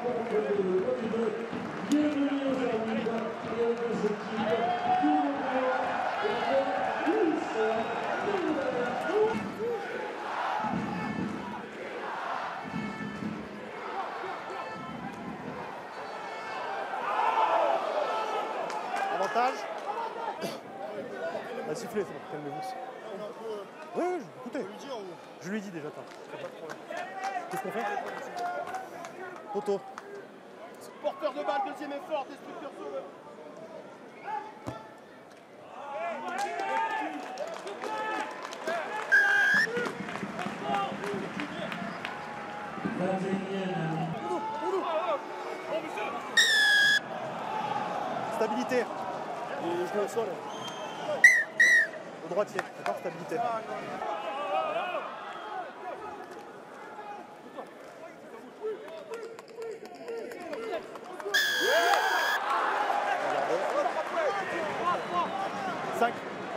Bienvenue aujourd'hui et aux deux équipes du Montréal et de l'UICR. Avantage. La sifflet, c'est bon, calmez-vous. Oui, écoutez. Je lui dis déjà, attends. Qu'est-ce qu'on fait? Poteau. Porteur de balle, deuxième effort, destructeur sauveur. Stabilité. Et je vais au sol. Au droitier, d'accord? Stabilité. Cinq.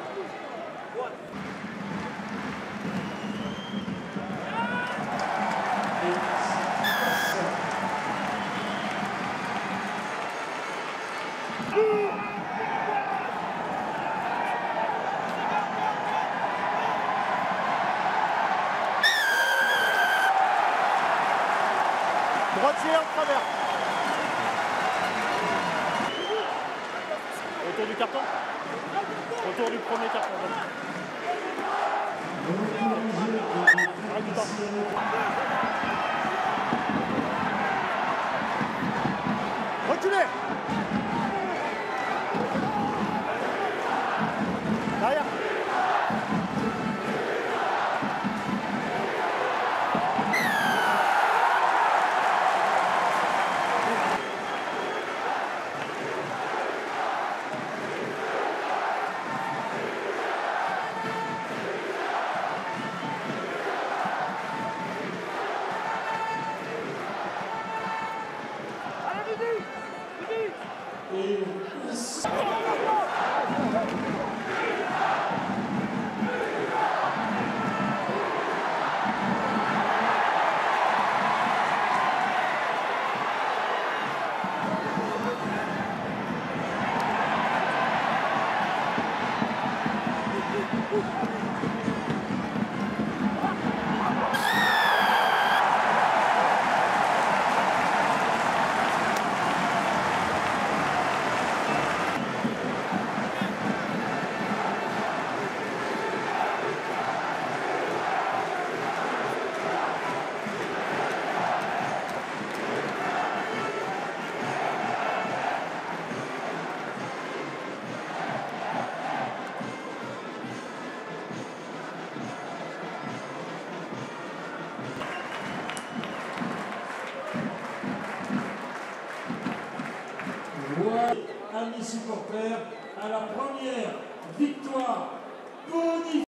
Droitier en travers. Autour du carton. Autour du premier carton. Arrête du temps. Reculez. Derrière. Voilà, amis supporters, à la première victoire bonifiée.